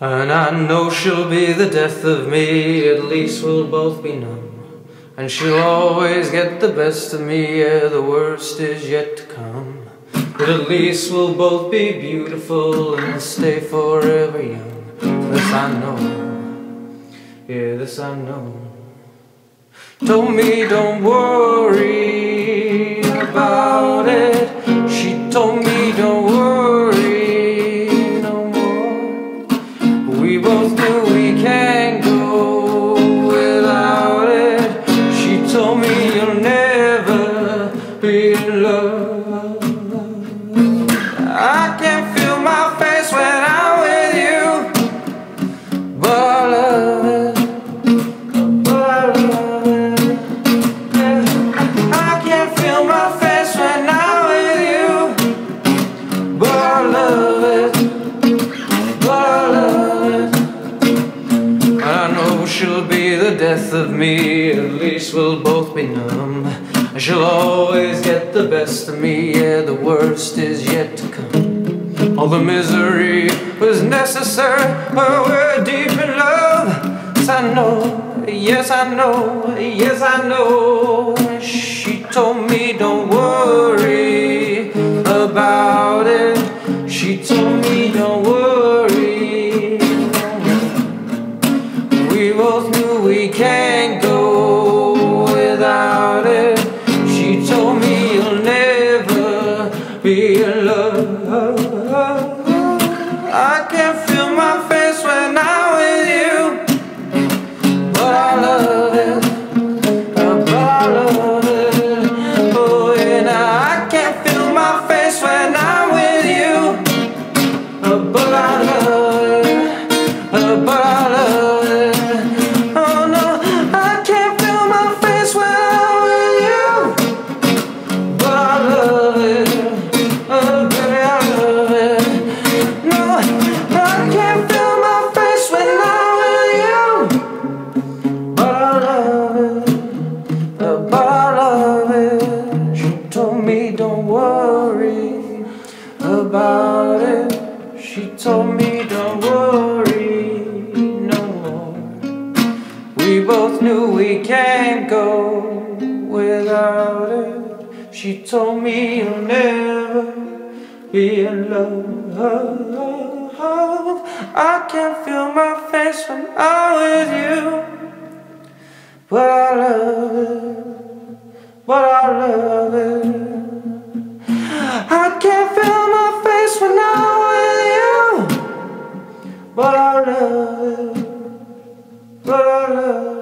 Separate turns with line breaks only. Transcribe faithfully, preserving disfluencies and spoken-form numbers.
And I know she'll be the death of me, at least we'll both be numb. And she'll always get the best of me, yeah, the worst is yet to come. But at least we'll both be beautiful and stay forever young. This I know, yeah, this I know. Told me don't worry about it. She told me don't worry no more. We both knew we can't go without it. She told me you'll never be in love. I can't feel my face when I'm with you, but I love it, but I love it, yeah. I can't feel my face when I'm with you, but I love it, but I love it. I know she'll be the death of me, at least we'll both be numb. She'll always get the best of me, yeah, the worst is yet to come. All the misery was necessary, but we're deep in love. Yes, I know, yes, I know, yes, I know. She told me don't worry about it. She told me don't worry. We both knew we can't go without it. She told me you'll never be in love. I can't feel my face when I'm with you, but I love it, but I love it. Oh, and I can't feel my face when I'm with you, but I love it, but I love it. Oh no, I can't feel my face when I'm with you, but I love it, oh baby, I love it. No, I can't feel my face when I'm with you, but I love it, but I love it. She told me don't worry about it. She told me don't worry no more. We both knew we can't go without it. She told me you'll never be in love. I can't feel my face when I'm with you, but I love it, but I love it. I can't feel my face when I'm with you, but I love it, but I love it.